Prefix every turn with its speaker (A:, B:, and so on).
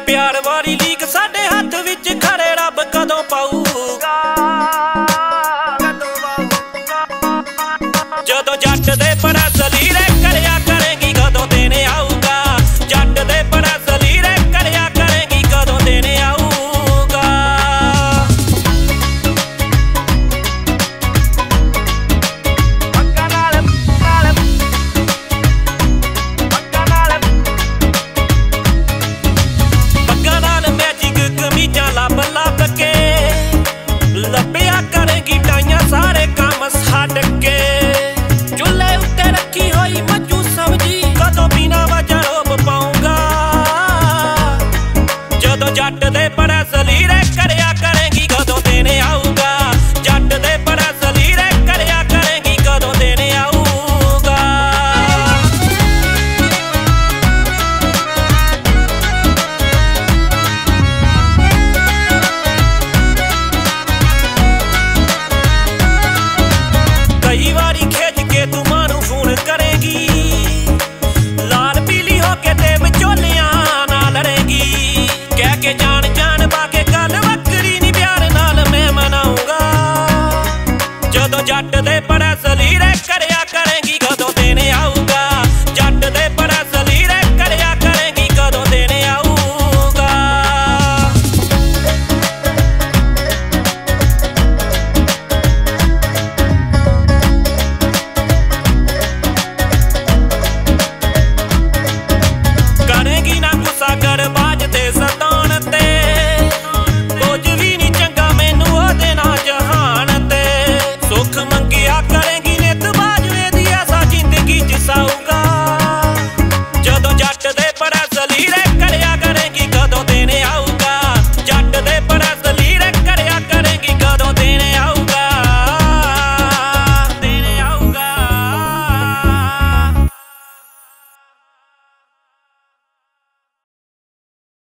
A: प्यार वाली लीक साडे हाथ विच खड़े रब कदों पाऊगा जदों जट दे परस लीरे करया करेगी कदों देने आऊगा जट दे परस लीरे करया करेगी कदों देने आऊगा पग्गां नाल मैजिक कमीजां लब लब के लभया करेगी टाइयां सारे काम छड्ड के चूल्हे उत्ते रखी होई मज्जू सब्जी कदों बिना वजह रोब पाऊंगा जदों जट दे